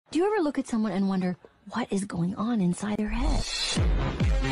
Do you ever look at someone and wonder what is going on inside their head?